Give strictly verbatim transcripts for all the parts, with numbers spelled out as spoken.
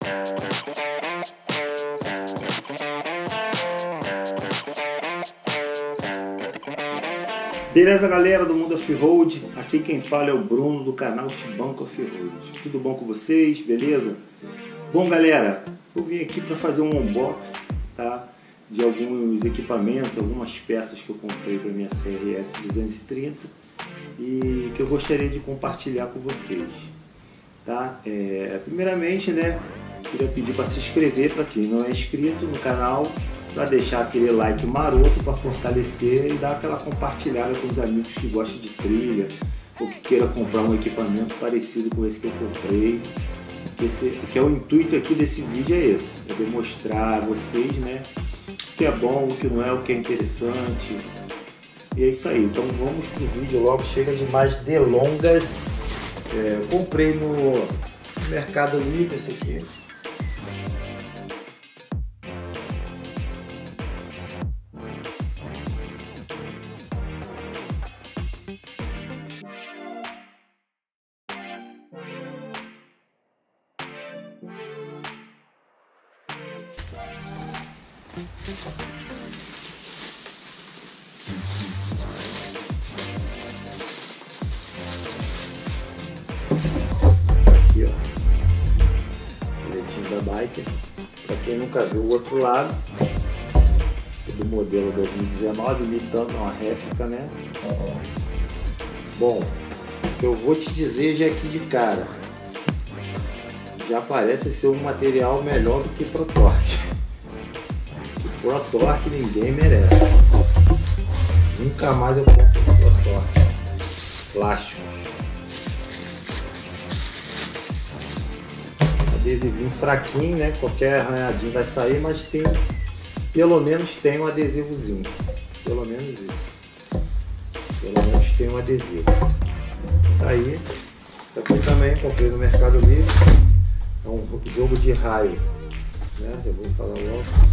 Beleza, galera do Mundo Off-Road? Aqui quem fala é o Bruno do canal Chibanco Off-Road. Tudo bom com vocês? Beleza? Bom, galera, eu vim aqui para fazer um unboxing, tá? De alguns equipamentos, algumas peças que eu comprei para minha C R F duzentos e trinta e que eu gostaria de compartilhar com vocês, tá? É, primeiramente, né, queria pedir para se inscrever para quem não é inscrito no canal, para deixar aquele like maroto para fortalecer e dar aquela compartilhada com os amigos que gostam de trilha ou que queira comprar um equipamento parecido com esse que eu comprei. Esse, que é o intuito aqui desse vídeo é esse, é demonstrar a vocês, né, o que é bom, o que não é, o que é interessante. E é isso aí, então vamos pro vídeo logo, chega de mais delongas. É, eu comprei no Mercado Livre esse aqui. Aqui, ó, bilhetinho da bike. Para quem nunca viu o outro lado, do modelo dois mil e dezenove, imitando uma réplica, né? Bom, o que eu vou te dizer já aqui de cara, já parece ser um material melhor do que Pro Torque. Pro Torque ninguém merece. Nunca mais eu compro Pro Torque. Plásticos. Adesivinho fraquinho, né? Qualquer arranhadinho vai sair, mas tem, pelo menos tem um adesivozinho. Pelo menos isso. Pelo menos tem um adesivo. Tá aí. Aqui também comprei no Mercado Livre. É um jogo de raio, né? Eu vou falar logo.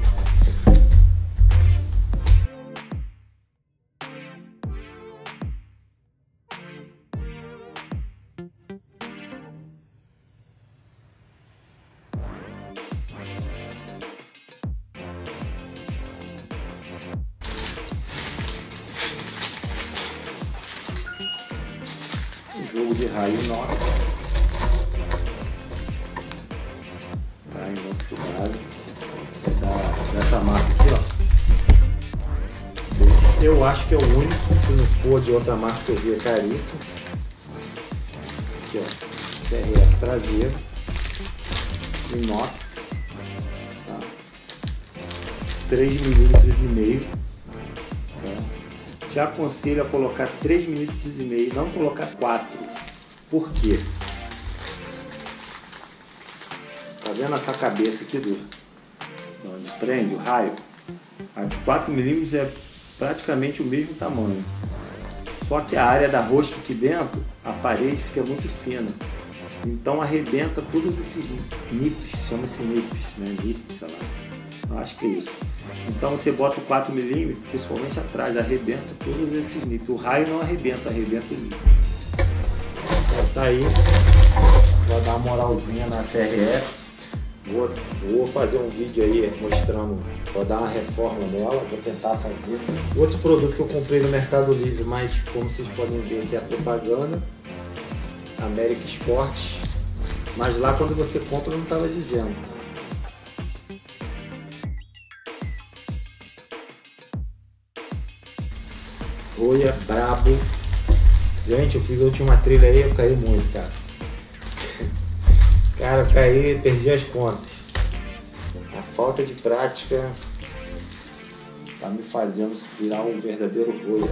Jogo de raio inox, tá, inoxidado, é da, dessa marca aqui, ó. Eu acho que é o único, se não for de outra marca que eu vi é caríssimo. Aqui, ó, C R F traseiro, inox, tá? três milímetros e meio. Te aconselho a colocar três milímetros e meio, não colocar quatro. Por quê? Tá vendo essa cabeça aqui do onde prende o raio? A de quatro milímetros é praticamente o mesmo tamanho. Só que a área da rosca aqui dentro, a parede fica muito fina. Então arrebenta todos esses nips, chama-se nips, né? Nips, sei lá. Eu acho que é isso. Então você bota o quatro milímetros, principalmente atrás, arrebenta todos esses nips. O raio não arrebenta, arrebenta o nip. Então tá aí, vou dar uma moralzinha na C R F. Vou, vou fazer um vídeo aí mostrando, vou dar uma reforma nela, vou tentar fazer. Outro produto que eu comprei no Mercado Livre, mas como vocês podem ver aqui a propaganda, América Esportes, mas lá quando você compra não estava dizendo. Roia brabo. Gente, eu fiz a última trilha aí, eu caí muito, cara. Cara, eu caí, perdi as contas. A falta de prática tá me fazendo virar um verdadeiro roia.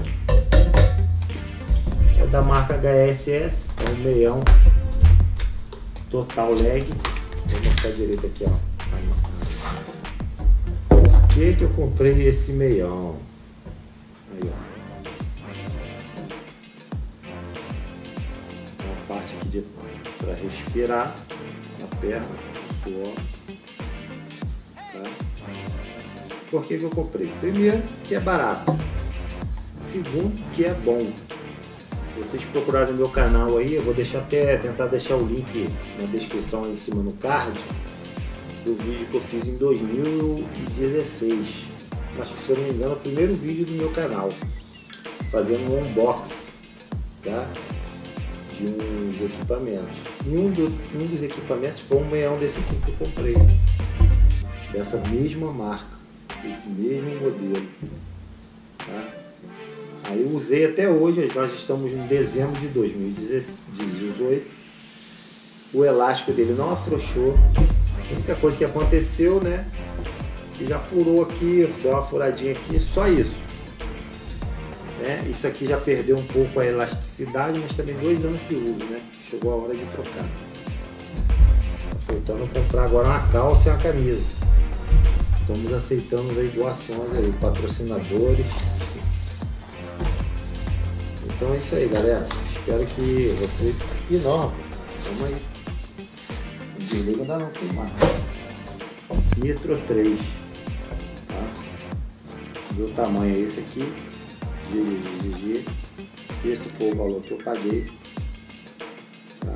É da marca H S S, é um meião total leg. Vou mostrar direito aqui, ó. Por que que eu comprei esse meião? Aí, ó. Parte aqui para respirar na perna, suor, tá? Por que que eu comprei? Primeiro, que é barato. Segundo, que é bom. Se vocês procurarem no meu canal aí, eu vou deixar até tentar deixar o link na descrição aí em cima no card. do vídeo que eu fiz em dois mil e dezesseis. Acho que, se eu não me engano, é o primeiro vídeo do meu canal, fazendo um unboxing, tá? De uns equipamentos. E um, do, um dos equipamentos foi um meião desse aqui que eu comprei, dessa mesma marca, esse mesmo modelo, tá? Aí eu usei até hoje. Nós estamos em dezembro de dois mil e dezoito. O elástico dele não afrouxou. A única coisa que aconteceu, né, que já furou aqui, deu uma furadinha aqui, só isso. Né? Isso aqui já perdeu um pouco a elasticidade, mas também dois anos de uso, né? Chegou a hora de trocar. Tá faltando comprar agora uma calça e uma camisa. Estamos aceitando aí doações aí, patrocinadores. Então é isso aí, galera. Espero que você... E não, vamos aí. Não desliga ainda não, tem mais. Nitro três. Tá? Meu tamanho é esse aqui. G G G. Esse foi o valor que eu paguei. Tá?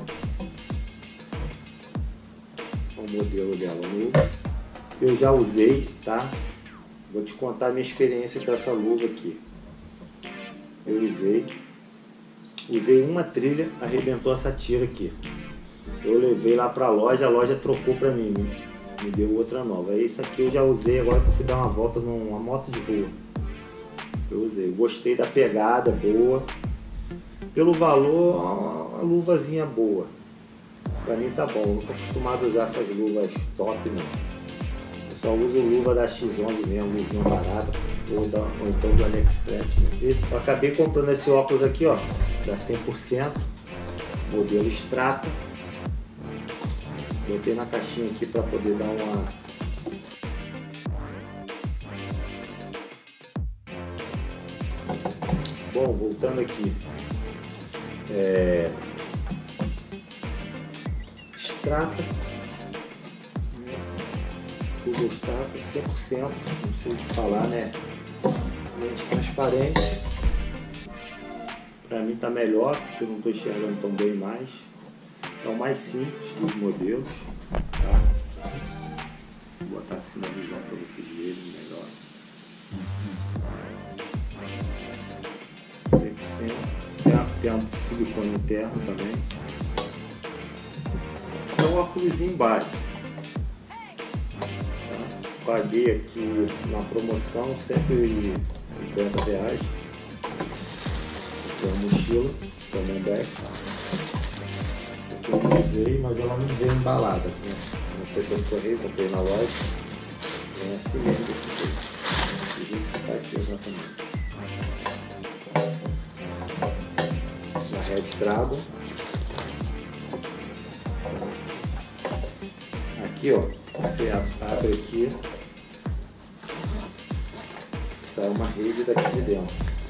O modelo dela novo. Eu já usei, tá? Vou te contar a minha experiência com essa luva aqui. Eu usei, usei uma trilha, arrebentou essa tira aqui. Eu levei lá pra loja, a loja trocou pra mim, me deu outra nova. Esse aqui eu já usei agora que eu fui dar uma volta numa moto de rua. Eu usei, gostei da pegada, boa. Pelo valor, uma luvazinha boa. Pra mim tá bom, eu não tô acostumado a usar essas luvas top não. Eu só uso luva da X onze mesmo, luvinha barata. Ou, da, ou então do AliExpress mesmo. Eu acabei comprando esse óculos aqui, ó, da cem por cento, modelo Strata. Botei na caixinha aqui para poder dar uma... Bom, voltando aqui, é... Strata, Google Strata, cem por cento, não sei o que falar, né? Lente transparente, para mim tá melhor, porque eu não estou enxergando tão bem mais. É o mais simples dos modelos, tá? Vou botar assim na visão para vocês verem melhor. cem por cento. Tem, tem um silicone interno também. É um óculos básico. Paguei aqui na promoção cento e cinquenta reais. Tem uma mochila, CamelBak. Eu usei, mas ela não veio embalada. Né? Não foi pelo correio, comprei na loja. É assim mesmo, desse jeito. Desse jeito que tá aqui exatamente. Na Red Dragon. Aqui, ó, você abre aqui. Sai uma rede daqui de dentro.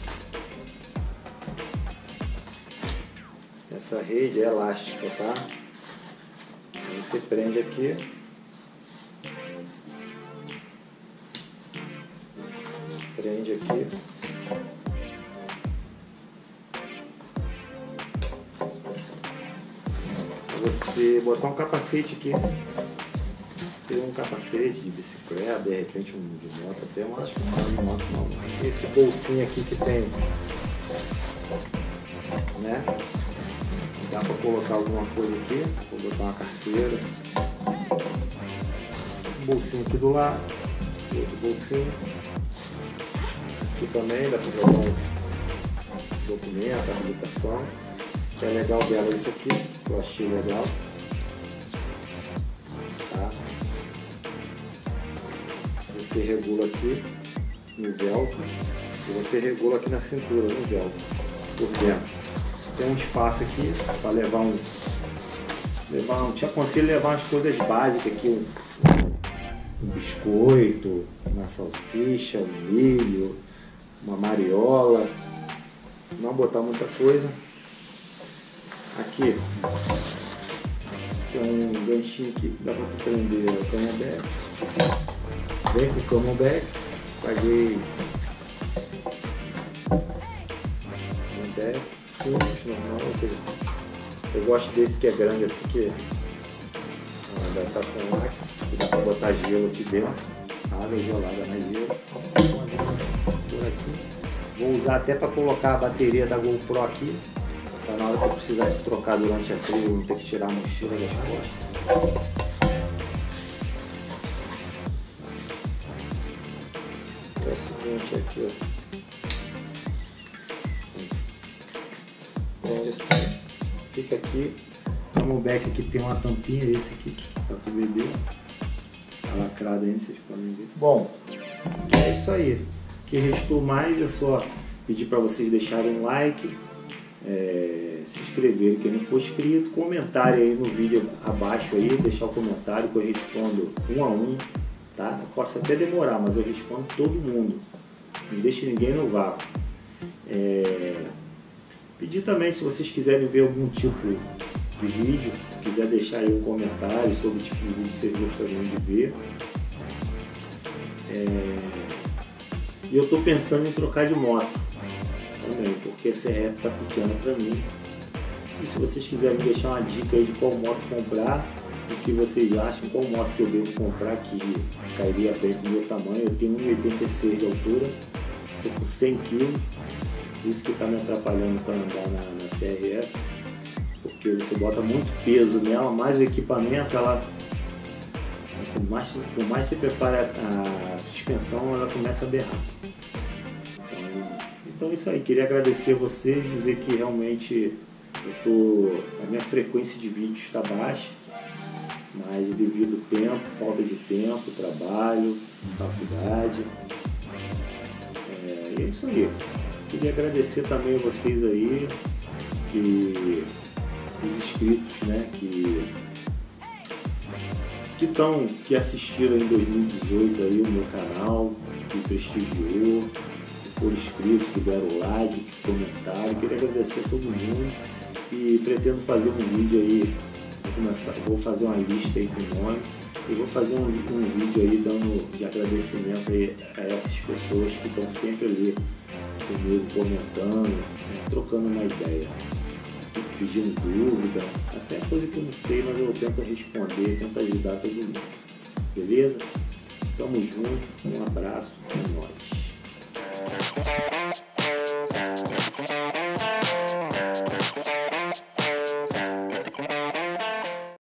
Essa rede é elástica, tá? Aí você prende aqui. Prende aqui. Você botar um capacete aqui. Tem um capacete de bicicleta, de repente um de moto até, mas acho que não é de moto não. Esse bolsinho aqui que tem, né? Dá para colocar alguma coisa aqui, vou botar uma carteira. Um bolsinho aqui do lado, outro bolsinho. Aqui também dá para jogar um documento, habilitação. O que é legal dela é isso aqui, que eu achei legal. Tá? Você regula aqui no velcro e você regula aqui na cintura, no velcro, por dentro. Tem um espaço aqui para levar um, levar um... Te aconselho a levar umas coisas básicas aqui, um, um biscoito, uma salsicha, um milho, uma mariola. Não botar muita coisa. Aqui tem um ganchinho aqui que dá para prender o CamelBak. Vem com o CamelBak, paguei CamelBak simples, normal. Eu gosto desse que é grande assim, que vai estar com ar, que dá para botar gelo aqui dentro, água gelada na gelo. Por aqui. Vou usar até para colocar a bateria da GoPro aqui, para na hora que eu precisar de trocar durante a trilha, não ter que tirar a mochila das costas. É o seguinte aqui, ó. É assim. Fica aqui. O Camelback aqui tem uma tampinha, esse aqui, para tu beber. Tá lacrado ainda, vocês podem ver. Bom, é isso aí. O que restou mais é só pedir para vocês deixarem um like, é, se inscreverem quem não for inscrito, comentário aí no vídeo abaixo aí, deixar o comentário que eu respondo um a um, tá? Eu posso até demorar, mas eu respondo todo mundo. Não deixe ninguém no vácuo. É, pedir também, se vocês quiserem ver algum tipo de vídeo, quiser deixar aí um comentário sobre o tipo de vídeo que vocês gostariam de ver. É, e eu estou pensando em trocar de moto também, porque esse rap está pequeno para mim. E se vocês quiserem deixar uma dica aí de qual moto comprar, o que vocês acham, qual moto que eu devo comprar que cairia bem com o meu tamanho. Eu tenho um e oitenta e seis de altura, estou com cem quilos, isso que está me atrapalhando para andar na, na C R F, porque você bota muito peso nela, mais o equipamento, ela, por mais, por mais você prepara a suspensão, ela começa a berrar. Então, então isso aí, queria agradecer a vocês, dizer que realmente eu tô, a minha frequência de vídeos está baixa, mas devido ao tempo, falta de tempo, trabalho, faculdade. É, e é isso aí. Queria agradecer também a vocês aí, que, os inscritos, né, que que, tão, que assistiram em dois mil e dezoito aí o meu canal, que prestigiou, que foram inscritos, que deram like, que comentaram. Queria agradecer a todo mundo e pretendo fazer um vídeo aí, vou, começar, vou fazer uma lista aí com o nome e vou fazer um, um vídeo aí dando de agradecimento aí a essas pessoas que estão sempre ali comigo, comentando, né, trocando uma ideia, pedindo dúvida, até coisa que eu não sei, mas eu tento responder, tento ajudar todo mundo. Beleza? Tamo junto, um abraço, é nóis.